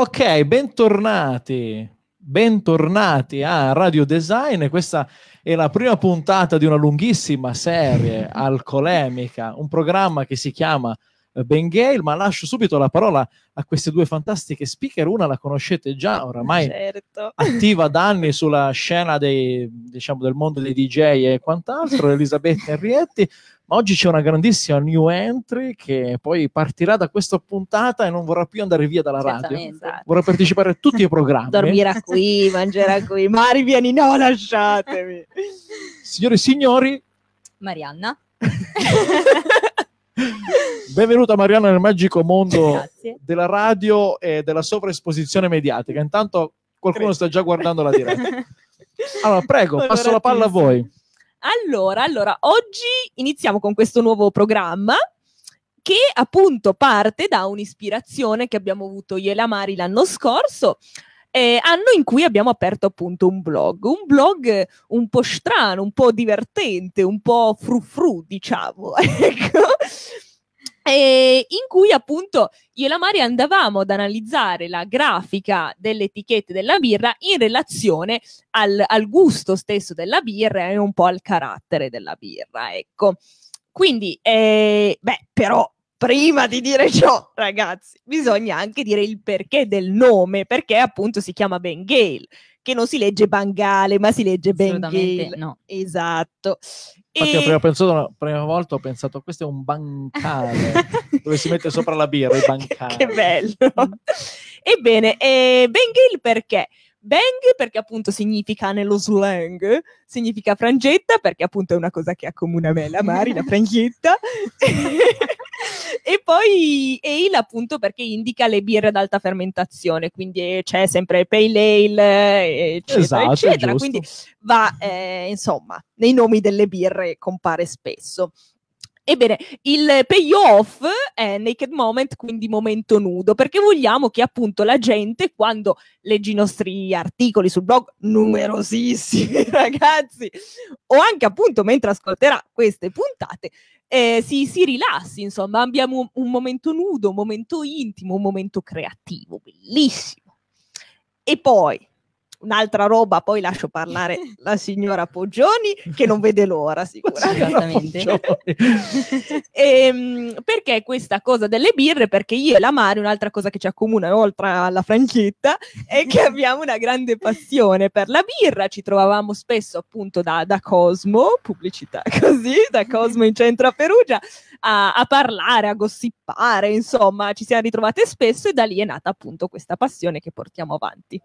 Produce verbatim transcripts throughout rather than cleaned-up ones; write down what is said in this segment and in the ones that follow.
Ok, bentornati, bentornati a Radio Design. Questa è la prima puntata di una lunghissima serie alcolemica, un programma che si chiama Bengale, ma lascio subito la parola a queste due fantastiche speaker. Una la conoscete già, oramai certo. attiva da anni sulla scena dei, diciamo, del mondo dei D J e quant'altro, Elisabetta Henrietti. Ma oggi c'è una grandissima new entry che poi partirà da questa puntata e non vorrà più andare via dalla radio. Esatto. Vorrà partecipare a tutti i programmi. Dormirà qui, mangerà qui. Mari, vieni, no, lasciatemi. Signore e signori, Marianna. benvenuta Marianna nel magico mondo Grazie. della radio e della sovraesposizione mediatica. Intanto qualcuno sta già guardando la diretta. Allora, prego, passo la palla a voi. Allora, allora, oggi iniziamo con questo nuovo programma che appunto parte da un'ispirazione che abbiamo avuto io e la Mari l'anno scorso, eh, anno in cui abbiamo aperto appunto un blog, un blog un po' strano, un po' divertente, un po' frufru, diciamo, ecco. E in cui appunto io e la Mari andavamo ad analizzare la grafica delle etichette della birra in relazione al, al gusto stesso della birra e un po' al carattere della birra, ecco. Quindi, eh, beh, però prima di dire ciò, ragazzi, bisogna anche dire il perché del nome, perché appunto si chiama Bengale, che non si legge Bangale, ma si legge Bengale. No. Esatto. Infatti, E... la prima, pensato, la prima volta ho pensato questo è un bancale dove si mette sopra la birra, i bancali. Che bello. Ebbene, eh, Bengale perché? Bang perché appunto significa nello slang, significa frangetta, perché appunto è una cosa che accomuna me e la Mari, la frangetta. E poi ale appunto perché indica le birre ad alta fermentazione, quindi c'è sempre pale ale, eccetera, Esatto, eccetera. giusto. Quindi va, eh, insomma, nei nomi delle birre compare spesso. Ebbene, il payoff è naked moment, quindi momento nudo, perché vogliamo che appunto la gente, quando legge i nostri articoli sul blog, numerosissimi ragazzi, o anche appunto mentre ascolterà queste puntate, eh, si, si rilassi, insomma, abbiamo un, un momento nudo, un momento intimo, un momento creativo, bellissimo. E poi... un'altra roba, poi lascio parlare la signora Poggioni che non vede l'ora sicuramente. E, perché questa cosa delle birre? Perché io e la Mari, un'altra cosa che ci accomuna oltre alla franchetta è che abbiamo una grande passione per la birra. Ci trovavamo spesso appunto da, da Cosmo, pubblicità così, da Cosmo in centro a Perugia, a, a parlare, a gossipare, insomma ci siamo ritrovate spesso e da lì è nata appunto questa passione che portiamo avanti.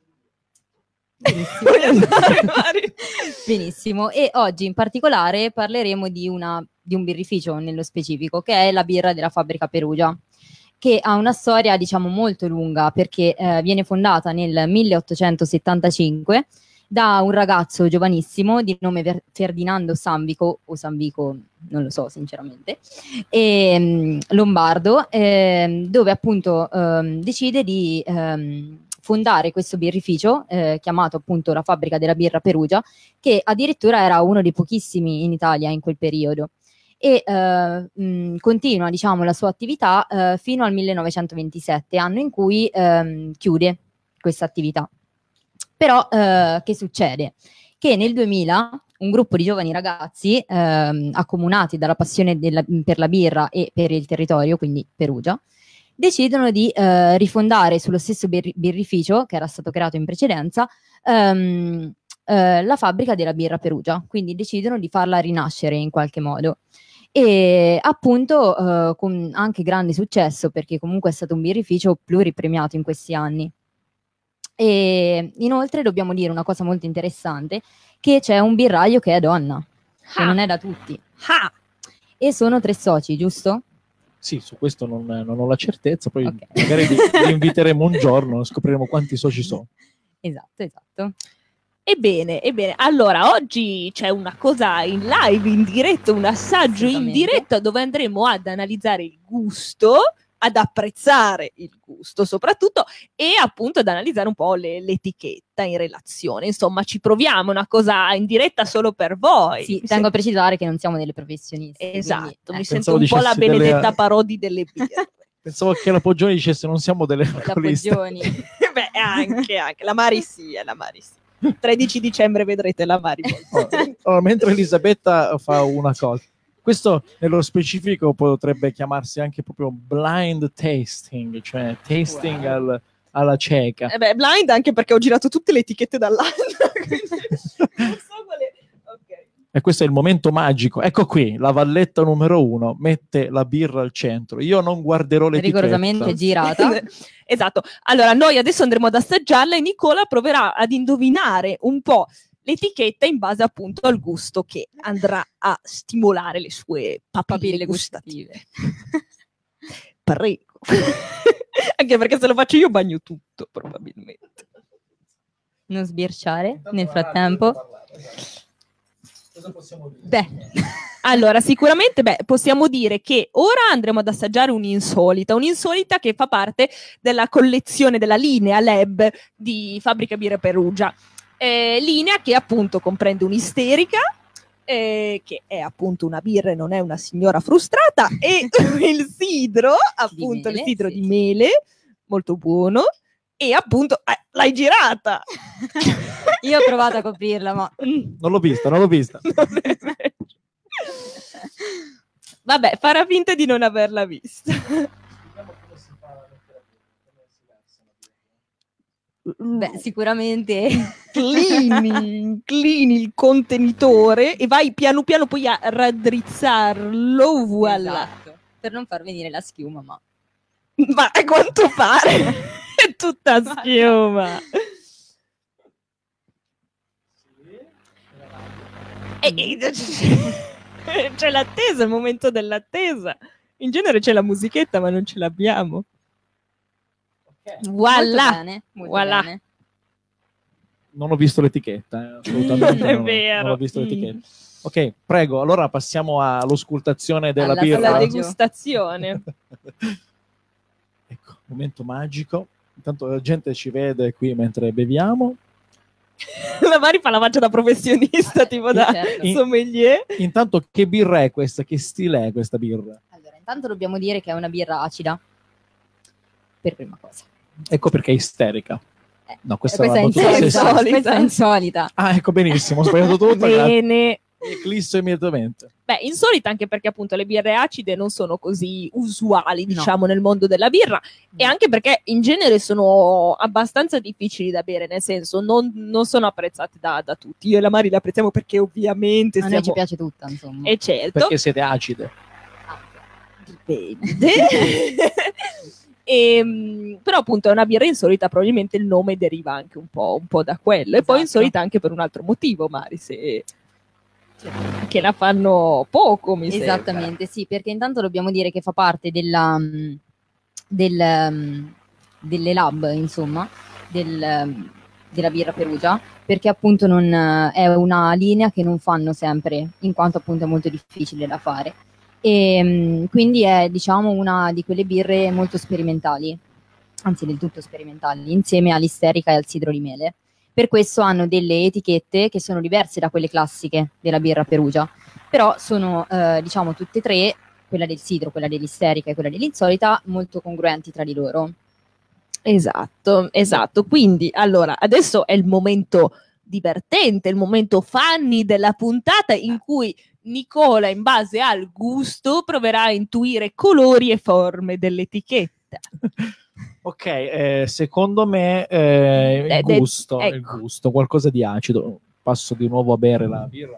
Benissimo. Benissimo, e oggi in particolare parleremo di, una, di un birrificio nello specifico, che è la birra della fabbrica Perugia, che ha una storia diciamo molto lunga, perché eh, viene fondata nel milleottocentosettantacinque da un ragazzo giovanissimo di nome Ver- Ferdinando Sambico, o Sambico non lo so sinceramente, e, um, lombardo, eh, dove appunto um, decide di... Um, fondare questo birrificio eh, chiamato appunto la fabbrica della birra Perugia, che addirittura era uno dei pochissimi in Italia in quel periodo, e eh, mh, continua diciamo la sua attività eh, fino al millenovecentoventisette, anno in cui ehm, chiude questa attività. Però eh, che succede? Che nel duemila un gruppo di giovani ragazzi ehm, accomunati dalla passione della, per la birra e per il territorio, quindi Perugia, decidono di eh, rifondare sullo stesso birri- birrificio che era stato creato in precedenza ehm, eh, la fabbrica della birra Perugia, quindi decidono di farla rinascere in qualche modo, e appunto eh, con anche grande successo, perché comunque è stato un birrificio pluripremiato in questi anni. E inoltre dobbiamo dire una cosa molto interessante, che c'è un birraio che è donna, che Ah. non è da tutti, Ah. e sono tre soci, giusto? Sì, su questo non, non ho la certezza, poi Okay. magari vi, vi inviteremo un giorno, scopriremo quanti soci sono. Esatto, esatto. Ebbene, ebbene, allora oggi c'è una cosa in live, in diretta, un assaggio in Assolutamente. diretta dove andremo ad analizzare il gusto, ad apprezzare il gusto soprattutto, e appunto ad analizzare un po' le, l'etichetta in relazione. Insomma, ci proviamo, una cosa in diretta solo per voi. Sì, Mi tengo a sen- precisare che non siamo delle professionisti. Esatto, quindi, mi eh. sento un po' dicessi la delle- Benedetta Parodi delle birre. Pensavo che la Poggioni dicesse non siamo delle La alcoliste. Poggioni. Beh, anche, anche. La Mari sì, è la Mari sì. tredici dicembre vedrete la Mari. Allora, allora, mentre Elisabetta fa una cosa, questo nello specifico potrebbe chiamarsi anche proprio blind tasting, cioè tasting Wow. al- alla cieca. Eh beh, blind anche perché ho girato tutte le etichette dall'altra. quindi non so quale... Ok. E questo è il momento magico. Ecco qui, la valletta numero uno mette la birra al centro. Io non guarderò l'etichetta. Rigorosamente girata. Esatto. Allora, noi adesso andremo ad assaggiarla e Nicola proverà ad indovinare un po' l'etichetta in base appunto al gusto che andrà a stimolare le sue papille Papille gustative. gustative. Prego. Anche perché se lo faccio io bagno tutto, probabilmente. Non sbirciare nel frattempo. Cosa possiamo dire? Beh, allora sicuramente beh, possiamo dire che ora andremo ad assaggiare un'insolita, un'insolita che fa parte della collezione della linea Lab di Fabbrica Birra Perugia. Eh, linea che appunto comprende un'isterica, eh, che è appunto una birra e non è una signora frustrata, e il sidro, appunto mele, il sidro sì. di mele, molto buono, e appunto eh, l'hai girata! Io ho provato a coprirla, ma Non l'ho vista, non l'ho vista. Non è vero. Vabbè, farà finta di non averla vista. beh, sicuramente Clini, inclini il contenitore e vai piano piano poi a raddrizzarlo, voilà. Esatto. Per non far venire la schiuma, ma Ma a quanto pare è tutta schiuma. E- e- c'è l'attesa, il momento dell'attesa. In genere c'è la musichetta, ma non ce l'abbiamo. molto Voilà. bene, molto Voilà. bene. Non ho visto l'etichetta, eh, assolutamente. Non è non, vero. non ho visto Mm. l'etichetta. Ok, prego, allora passiamo all'auscultazione della Alla- birra. Alla Assaggio. degustazione. Ecco, momento magico. Intanto la gente ci vede qui mentre beviamo. La Mari fa la faccia da professionista, tipo da Certo. sommelier. Intanto che birra è questa? Che stile è questa birra? Allora, intanto dobbiamo dire che è una birra acida. Per prima cosa. Ecco perché è isterica. Eh, No, questa, questa è è una battuta insolita. sessista. Questa è insolita. Ah, ecco benissimo, ho sbagliato tutto. grazie. Bene. Eclisso immediatamente. Beh, insolita anche perché appunto le birre acide non sono così usuali, diciamo, nel mondo della birra e anche perché in genere sono abbastanza difficili da bere, nel senso non, non sono apprezzate da, da tutti. Io e la Mari le apprezziamo perché ovviamente A noi siamo... ci piace tutta, insomma. E certo, Perché siete acide. dipende. Ehm, però appunto è una birra insolita, probabilmente il nome deriva anche un po', un po' da quello e poi Esatto. insolita anche per un altro motivo, Mari, se... che la fanno poco, mi sembra. Esattamente, sì, perché intanto dobbiamo dire che fa parte della, mm, del, mm, delle lab, insomma, del, mm, della birra Perugia, perché appunto non, eh, è una linea che non fanno sempre, in quanto appunto è molto difficile da fare. E mm, quindi è, diciamo, una di quelle birre molto sperimentali, anzi del tutto sperimentali, insieme all'isterica e al sidro di mele. Per questo hanno delle etichette che sono diverse da quelle classiche della birra Perugia, però sono, eh, diciamo, tutte e tre, quella del sidro, quella dell'isterica e quella dell'insolita, molto congruenti tra di loro. Esatto, esatto. Quindi, allora, adesso è il momento divertente, il momento funny della puntata in cui Nicola, in base al gusto, proverà a intuire colori e forme dell'etichetta. Ok, eh, secondo me eh, il Eh, de- gusto, ecco. il gusto, qualcosa di acido. Passo di nuovo a bere la birra.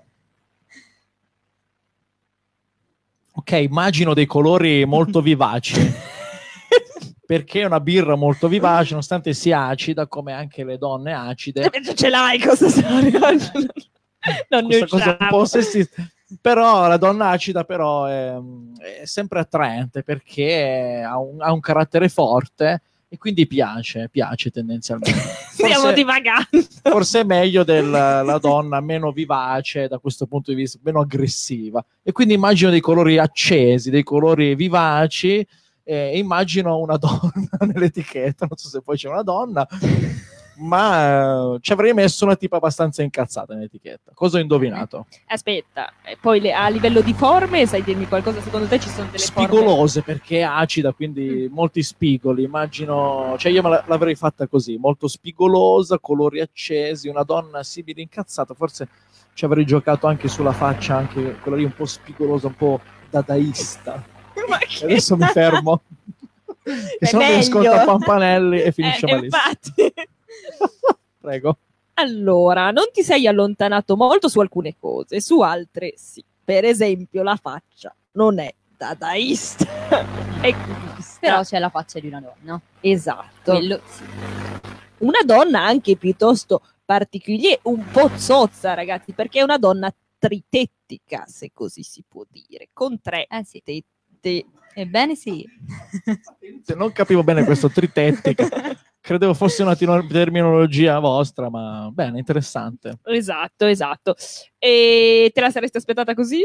Ok, immagino dei colori molto vivaci. Perché è una birra molto vivace, nonostante sia acida, come anche le donne acide. Eh, Ce l'hai cosa storia? Non ne Questa cosa è un po' usciamo. sessista. Però la donna acida però è, è sempre attraente perché ha un, ha un carattere forte e quindi piace, piace tendenzialmente. Stiamo Forse, divagando. forse è meglio della donna meno vivace da questo punto di vista, meno aggressiva. E quindi immagino dei colori accesi, dei colori vivaci, e immagino una donna nell'etichetta, non so se poi c'è una donna. ma eh, ci avrei messo una tipa abbastanza incazzata in etichetta. Cosa ho indovinato? Aspetta, e poi le- a livello di forme, sai dirmi qualcosa? Secondo te ci sono delle forme? Spigolose, perché è acida, quindi molti spigoli, immagino, cioè io me la- l'avrei fatta così, molto spigolosa, colori accesi, una donna simile incazzata, forse ci avrei giocato anche sulla faccia, anche quella lì un po' spigolosa, un po' dadaista. Ma che- Adesso mi fermo, che È se no mi meglio. ascolta Pampanelli e finisce Eh, malissimo. infatti. Prego. Allora, non ti sei allontanato molto su alcune cose, su altre sì. Per esempio, la faccia non è dadaista, è cubista. Però c'è la faccia di una donna. Esatto. Quello sì. Una donna anche piuttosto particolare, un po' zozza, ragazzi, perché è una donna tritettica, se così si può dire, con tre Eh sì. tette. Ebbene sì. Non capivo bene questo tritettica, credevo fosse una tino- terminologia vostra, ma bene, interessante. Esatto, esatto. E te la saresti aspettata così?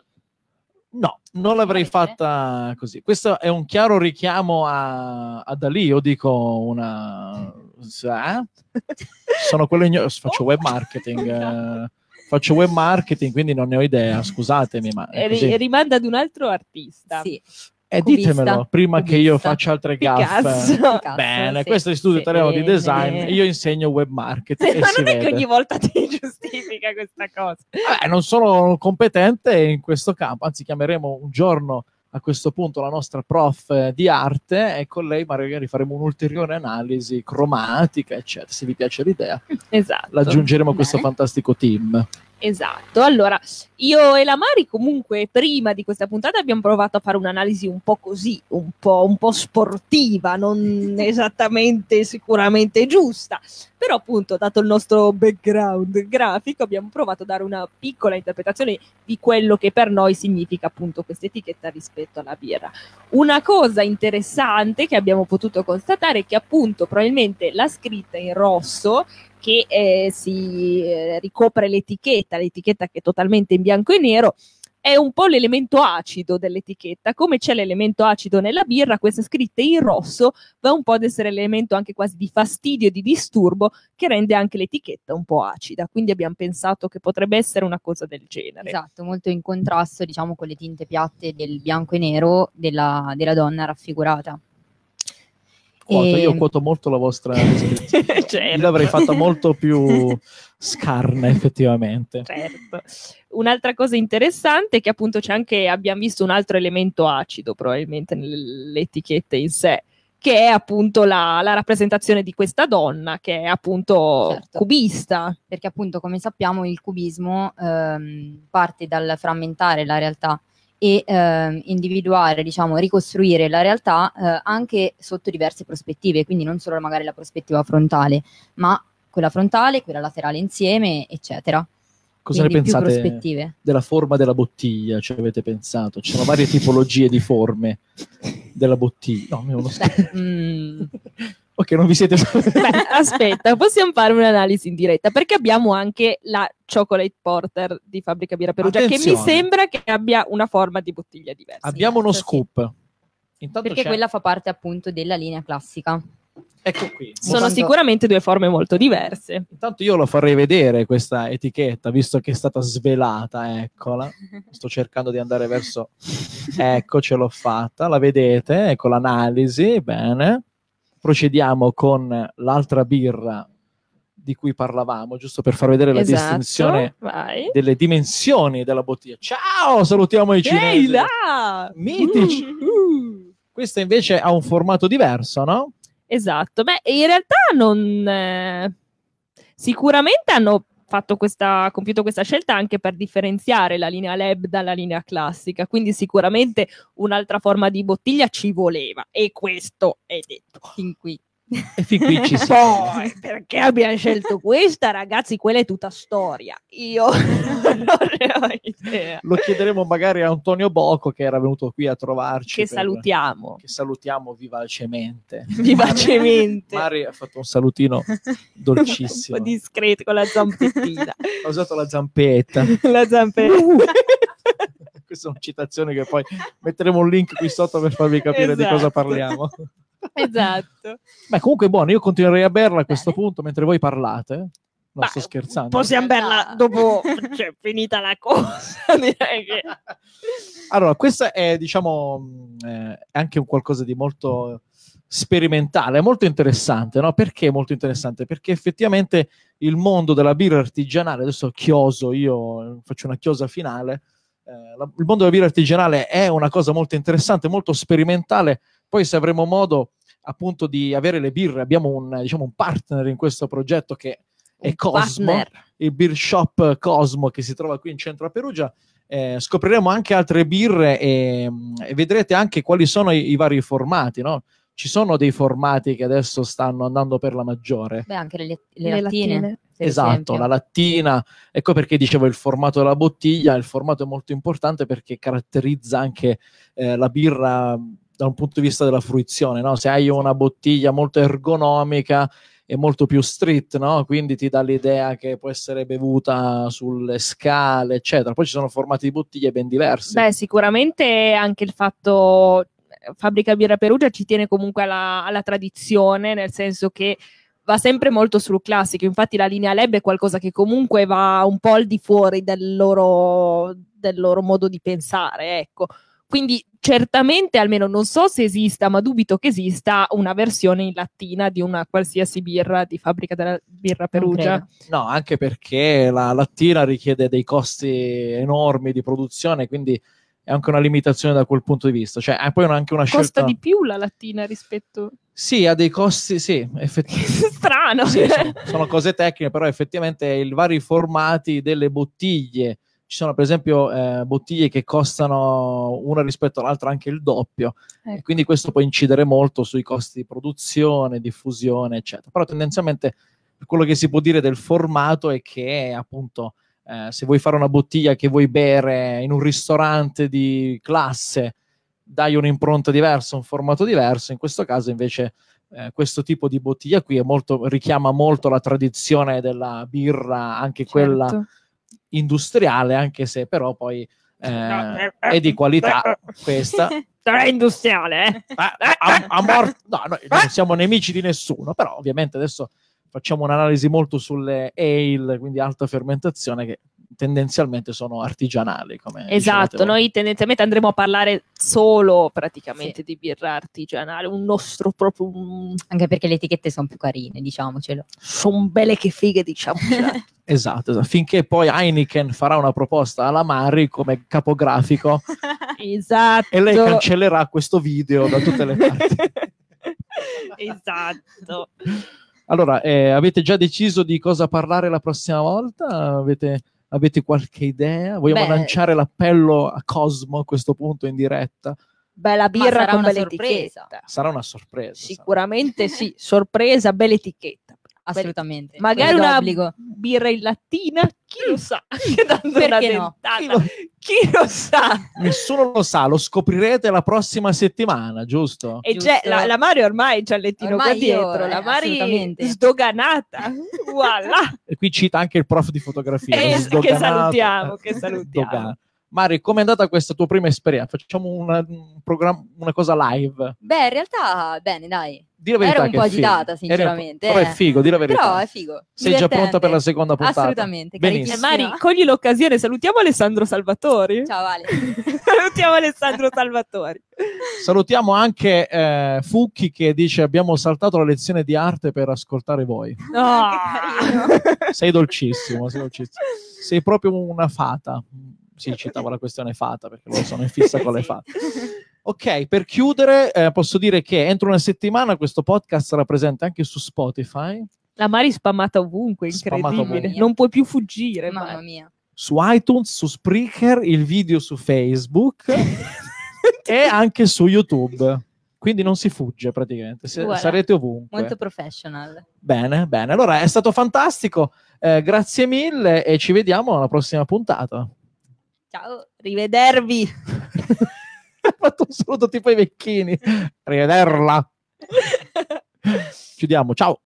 No, non l'avrei Perché? fatta così. Questo è un chiaro richiamo a, a Dalì, io dico una... eh? Sono quello igno- faccio web marketing, eh, faccio web marketing, quindi non ne ho idea, scusatemi, ma è E ri- così. rimanda ad un altro artista. Sì. E Cubista. ditemelo prima che io Cubista. faccia altre Picasso. gaffe. Picasso, Bene, sì. questo è l'Istituto Sì. Italiano di Bene. Design e io insegno web marketing. e Ma si non è che vede. ogni volta ti giustifica questa cosa. Vabbè, non sono competente in questo campo, anzi chiameremo un giorno a questo punto la nostra prof eh, di arte e con lei magari faremo un'ulteriore analisi cromatica, eccetera. Se vi piace l'idea, Esatto. l'aggiungeremo a questo Bene. fantastico team. Esatto, allora io e la Mari comunque prima di questa puntata abbiamo provato a fare un'analisi un po' così, un po', un po' sportiva, non esattamente sicuramente giusta, però appunto dato il nostro background grafico abbiamo provato a dare una piccola interpretazione di quello che per noi significa appunto questa etichetta rispetto alla birra. Una cosa interessante che abbiamo potuto constatare è che appunto probabilmente la scritta in rosso che eh, si eh, ricopre l'etichetta, l'etichetta che è totalmente in bianco e nero, è un po' l'elemento acido dell'etichetta. Come c'è l'elemento acido nella birra, queste scritte in rosso va un po' ad essere l'elemento anche quasi di fastidio e di disturbo che rende anche l'etichetta un po' acida. Quindi abbiamo pensato che potrebbe essere una cosa del genere. Esatto, molto in contrasto, diciamo, con le tinte piatte del bianco e nero della, della donna raffigurata. Quoto, E- Io quoto molto la vostra descrizione. Certo. L'avrei fatta molto più scarna, effettivamente. Certo. Un'altra cosa interessante è che appunto c'è anche, abbiamo visto un altro elemento acido probabilmente nelle etichette in sé, che è appunto la, la rappresentazione di questa donna che è appunto Certo. cubista. Perché appunto, come sappiamo, il cubismo ehm, parte dal frammentare la realtà e ehm, individuare, diciamo, ricostruire la realtà eh, anche sotto diverse prospettive, quindi non solo magari la prospettiva frontale, ma quella frontale, quella laterale insieme, eccetera. Cosa Quindi ne più pensate prospettive. della forma della bottiglia? Ci avete pensato? Ci sono varie tipologie di forme della bottiglia. No, è uno scherzo. Beh, mm, Ok, non vi siete... Beh, aspetta, possiamo fare un'analisi in diretta perché abbiamo anche la Chocolate Porter di Fabbrica Birra Perugia Attenzione. che mi sembra che abbia una forma di bottiglia diversa. Abbiamo uno sì. scoop. Intanto perché c'è... quella fa parte appunto della linea classica. Ecco qui. Sono Quando- sicuramente due forme molto diverse. Intanto io lo farei vedere questa etichetta, visto che è stata svelata, eccola. Sto cercando di andare verso... Ecco, ce l'ho fatta, la vedete? Ecco l'analisi, bene. Procediamo con l'altra birra di cui parlavamo, giusto per far vedere la Esatto, distinzione vai. delle dimensioni della bottiglia. Ciao, salutiamo i Ehi cinesi. là! Mitici. Uh. Questa invece ha un formato diverso, no? Esatto, beh, in realtà non... eh, sicuramente hanno fatto questa, compiuto questa scelta anche per differenziare la linea L E B dalla linea classica, quindi sicuramente un'altra forma di bottiglia ci voleva, e questo è detto. Fin qui. E fin qui ci siamo. Poi, perché abbiamo scelto questa, ragazzi, quella è tutta storia. Io non ne ho idea. Lo chiederemo magari a Antonio Bocco, che era venuto qui a trovarci. Che per- salutiamo, Che salutiamo vivacemente. vivacemente. Mari ha fatto un salutino dolcissimo. Un po' discreto con la zampettina. Ha usato la zampetta. La zampetta. Questa è una citazione che poi metteremo un link qui sotto per farvi capire di Esatto. cosa parliamo. Esatto. Beh, comunque buono, io continuerei a berla a questo Bene. punto mentre voi parlate. Non Beh, sto scherzando. Possiamo In realtà- berla dopo, cioè, finita la cosa. Direi che... Allora, questa è, diciamo, mh, eh, è anche un qualcosa di molto sperimentale, molto interessante, no? Perché molto interessante? Perché effettivamente il mondo della birra artigianale, adesso chioso, io faccio una chiosa finale, eh, la- il mondo della birra artigianale è una cosa molto interessante, molto sperimentale. Poi se avremo modo appunto di avere le birre, abbiamo un, diciamo, un partner in questo progetto che è Un Cosmo, partner. il beer shop Cosmo che si trova qui in centro a Perugia. Eh, scopriremo anche altre birre e, e vedrete anche quali sono i, i vari formati, no? Ci sono dei formati che adesso stanno andando per la maggiore. Beh, anche le, le Le lattine. lattine. per Esatto, esempio. la lattina. Ecco perché dicevo il formato della bottiglia. Il formato è molto importante perché caratterizza anche eh, la birra da un punto di vista della fruizione, no? Se hai una bottiglia molto ergonomica è molto più street, no? Quindi ti dà l'idea che può essere bevuta sulle scale, eccetera. Poi ci sono formati di bottiglie ben diversi. Beh, sicuramente anche il fatto Fabbrica Birra Perugia ci tiene comunque alla, alla tradizione, nel senso che va sempre molto sul classico. Infatti la linea Lab è qualcosa che comunque va un po' al di fuori del loro, del loro modo di pensare, ecco. Quindi certamente, almeno non so se esista, ma dubito che esista una versione in lattina di una qualsiasi birra di Fabbrica della Birra Perugia. credo. No, anche perché la lattina richiede dei costi enormi di produzione, quindi è anche una limitazione da quel punto di vista. Cioè, è poi anche una Costa scelta... di più la lattina rispetto... Sì, ha dei costi, sì, effettivamente. Strano. Sì, sono, sono cose tecniche, però effettivamente i vari formati delle bottiglie. Ci sono per esempio eh, bottiglie che costano una rispetto all'altra anche il doppio, Ecco. e quindi questo può incidere molto sui costi di produzione, diffusione, eccetera. Però tendenzialmente quello che si può dire del formato è che appunto eh, se vuoi fare una bottiglia che vuoi bere in un ristorante di classe, dai un'impronta diversa, un formato diverso. In questo caso invece eh, questo tipo di bottiglia qui è molto, richiama molto la tradizione della birra, anche quella Certo. industriale, anche se però poi eh, No, eh, è di qualità eh, questa. Sarà industriale, eh? Ah, a, a mor- no, noi non siamo nemici di nessuno, però ovviamente adesso facciamo un'analisi molto sulle ale, quindi alta fermentazione, che tendenzialmente sono artigianali, come Esatto, dicevate voi. noi tendenzialmente andremo a parlare solo praticamente di birra artigianale, un nostro proprio... Un... Anche perché le etichette sono più carine, diciamocelo. Sono belle che fighe, diciamo. Esatto, esatto, finché poi Heineken farà una proposta alla Mari come capografico Esatto. e lei cancellerà questo video da tutte le parti. Esatto. Allora, eh, avete già deciso di cosa parlare la prossima volta? Avete, avete qualche idea? Vogliamo Beh, lanciare l'appello a Cosmo a questo punto in diretta? Bella birra sarà con una bella sorpresa. etichetta. Sarà una sorpresa. Sicuramente sì, sorpresa, bella etichetta. Assolutamente. Magari Quello una d'obbligo. birra in lattina, chi lo sa? Dando una Perché no? dentata. Chi lo- Chi lo sa? Nessuno lo sa, lo scoprirete la prossima settimana, giusto? E Giusto. c'è, la, la Mari ormai c'ha il lettino Ormai qua io, dietro, la eh, Mari assolutamente. sdoganata. Voilà. E qui cita anche il prof di fotografia. Eh, sdoganato. che salutiamo, che Eh, salutiamo. sdoganato. Mari, com'è andata questa tua prima esperienza? Facciamo una, un programma, una cosa live. Beh, in realtà, bene, dai. Di la verità Ero un che po' è figo. agitata, Eri un po'- sinceramente, Però eh. è figo, di la verità. Però è figo. Sei già Divertente. pronta per la seconda puntata? Assolutamente. Benissimo. E carichissima. Mari, cogli l'occasione, salutiamo Alessandro Salvatori. Ciao Ale. Salutiamo Alessandro Salvatori. Salutiamo anche eh, Fucchi che dice abbiamo saltato la lezione di arte per ascoltare voi. Oh. Che carino. Sei dolcissimo, sei dolcissimo. Sei proprio una fata. Si citava la questione fata perché loro sono in fissa con le Sì. fate. Ok, per chiudere eh, posso dire che entro una settimana questo podcast sarà presente anche su Spotify, La Mari spammata ovunque, Spammata incredibile. ovunque. Non puoi più fuggire. Mamma Mari. mia. su iTunes, su Spreaker, il video su Facebook e anche su YouTube. Quindi non si fugge praticamente, se- Voilà. sarete ovunque. Molto professional. Bene, bene. Allora è stato fantastico. Eh, grazie mille e ci vediamo alla prossima puntata. Ciao. Rivedervi. Ho fatto un saluto tipo ai vecchini. Rivederla. Chiudiamo, ciao.